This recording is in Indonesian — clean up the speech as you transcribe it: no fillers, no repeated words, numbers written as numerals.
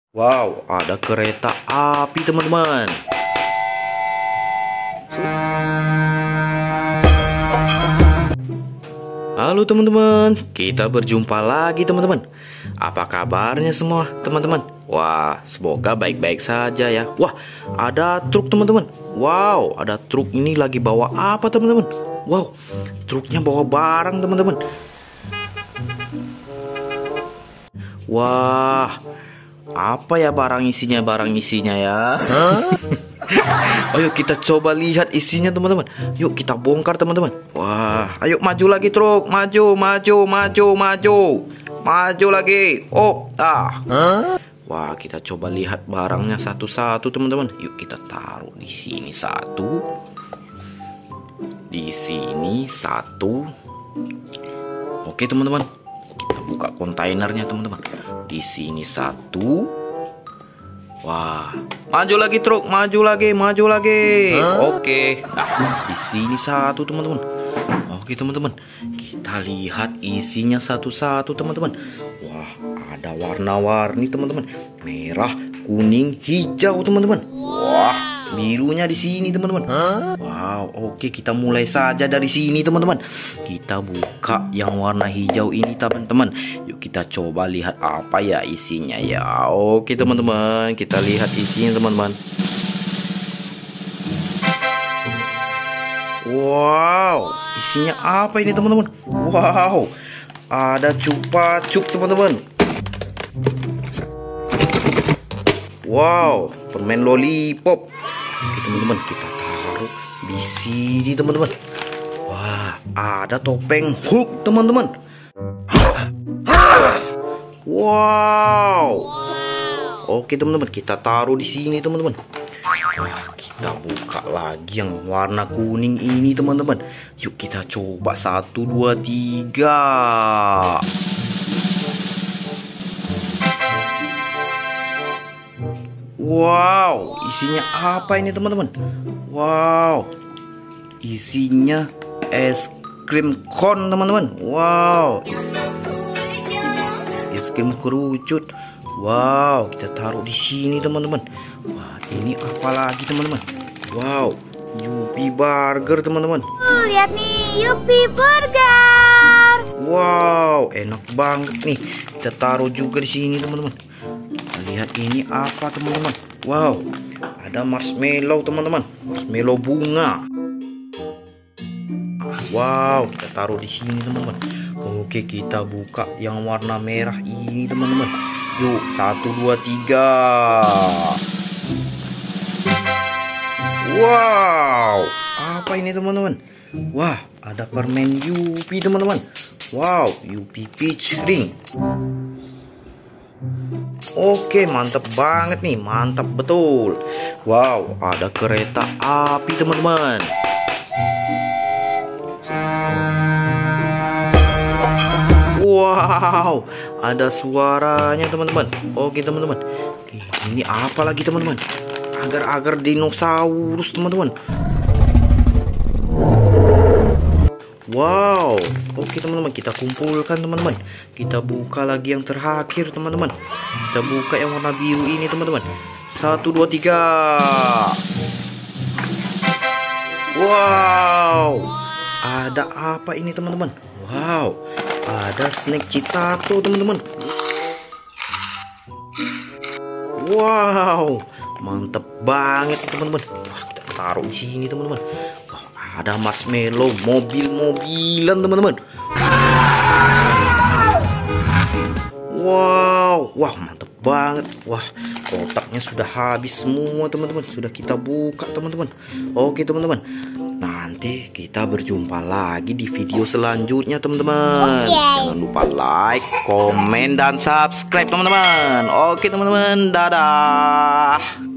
Wow, ada kereta api teman-teman. Halo teman-teman, kita berjumpa lagi teman-teman. Apa kabarnya semua teman-teman? Wah, semoga baik-baik saja ya. Wah, ada truk teman-teman. Wow, ada truk ini lagi bawa apa teman-teman? Wow, truknya bawa barang teman-teman. Wah, apa ya barang isinya ya? Ayo kita coba lihat isinya teman-teman. Yuk kita bongkar teman-teman. Wah, ayo maju lagi truk, maju lagi. Oh, wah, kita coba lihat barangnya satu-satu teman-teman. Yuk kita taruh di sini satu, di sini satu. Oke teman-teman, kita buka kontainernya teman-teman. Di sini satu. Wah, maju lagi truk, maju lagi. Oke, nah di sini satu teman-teman. Oke teman-teman, kita lihat isinya satu-satu teman-teman. Wah, ada warna-warni teman-teman, merah, kuning, hijau teman-teman. Wah, birunya di sini teman-teman. Wow, oke kita mulai saja dari sini teman-teman. Kita buka yang warna hijau ini teman-teman. Yuk kita coba lihat apa ya isinya ya. Oke teman-teman, kita lihat isinya teman-teman. Wow, isinya apa ini teman-teman? Wow, ada Chupa Chups teman-teman. Wow, permen lollipop. Oke teman-teman, kita taruh di sini teman-teman. Wah, ada topeng Hulk teman-teman. Wow. Oke teman-teman, kita taruh di sini teman-teman. Wah, kita buka lagi yang warna kuning ini teman-teman. Yuk kita coba 1, 2, 3. Wow, isinya apa ini teman-teman? Wow, isinya es krim kon teman-teman. Wow, es krim kerucut. Wow, kita taruh di sini teman-teman. Wah, ini apa lagi teman-teman? Wow, Yupi Burger teman-teman. Lihat nih, Yupi Burger. Wow, enak banget nih. Kita taruh juga di sini teman-teman. Lihat ini apa teman-teman? Wow, ada marshmallow teman-teman, marshmallow bunga. Wow, kita taruh di sini teman-teman. Oke, kita buka yang warna merah ini teman-teman. Yuk, 1, 2, 3. Wow, apa ini teman-teman? Wah, ada permen Yupi teman-teman. Wow, Yupi Peach Ring. Oke, mantap banget nih, mantap betul. Wow, ada kereta api teman-teman. Wow, ada suaranya teman-teman. Oke teman-teman, ini apa lagi teman-teman? Agar-agar dinosaurus teman-teman. Wow, oke teman-teman, kita kumpulkan teman-teman. Kita buka lagi yang terakhir teman-teman. Kita buka yang warna biru ini teman-teman. 1, 2, 3. Wow, ada apa ini teman-teman? Wow, ada snack Citato teman-teman. Wow, mantep banget teman-teman. Wah, kita taruh di sini teman-teman. Ada marshmallow, mobil-mobilan teman-teman. Wow, wah mantep banget. Wah, kotaknya sudah habis semua teman-teman. Sudah kita buka teman-teman. Oke teman-teman, nanti kita berjumpa lagi di video selanjutnya teman-teman. Jangan lupa like, komen, dan subscribe teman-teman. Oke teman-teman, dadah.